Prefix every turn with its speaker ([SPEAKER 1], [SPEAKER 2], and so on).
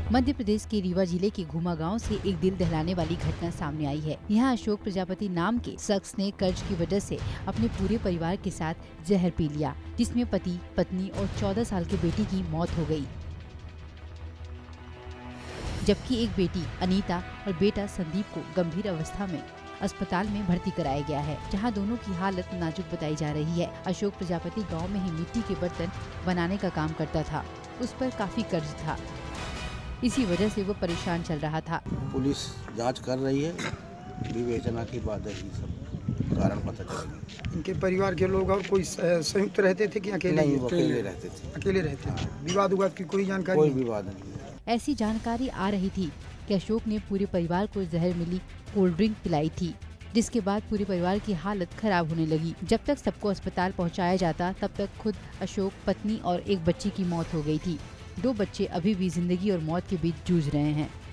[SPEAKER 1] मध्य प्रदेश के रीवा जिले के घुमा गांव से एक दिल दहलाने वाली घटना सामने आई है। यहाँ अशोक प्रजापति नाम के शख्स ने कर्ज की वजह से अपने पूरे परिवार के साथ जहर पी लिया, जिसमें पति, पत्नी और 14 साल की बेटी की मौत हो गई, जबकि एक बेटी अनीता और बेटा संदीप को गंभीर अवस्था में अस्पताल में भर्ती कराया गया है, जहां दोनों की हालत नाजुक बताई जा रही है। अशोक प्रजापति गांव में ही मिट्टी के बर्तन बनाने का काम करता था। उस पर काफी कर्ज था, इसी वजह से वो परेशान चल रहा था।
[SPEAKER 2] पुलिस जांच कर रही है, विवेचना के बाद ही सब कारण पता चलेगा।
[SPEAKER 3] इनके परिवार के लोग और कोई संयुक्त रहते थे कि अकेले?
[SPEAKER 2] नहीं, वो अकेले रहते थे।
[SPEAKER 3] अकेले रहते थे। विवाद उवाद की कोई जानकारी?
[SPEAKER 2] कोई विवाद नहीं।
[SPEAKER 1] ऐसी जानकारी आ रही थी कि अशोक ने पूरे परिवार को जहर मिली कोल्ड ड्रिंक पिलाई थी, जिसके बाद पूरे परिवार की हालत खराब होने लगी। जब तक सबको अस्पताल पहुंचाया जाता, तब तक खुद अशोक, पत्नी और एक बच्ची की मौत हो गई थी। 2 बच्चे अभी भी जिंदगी और मौत के बीच जूझ रहे हैं।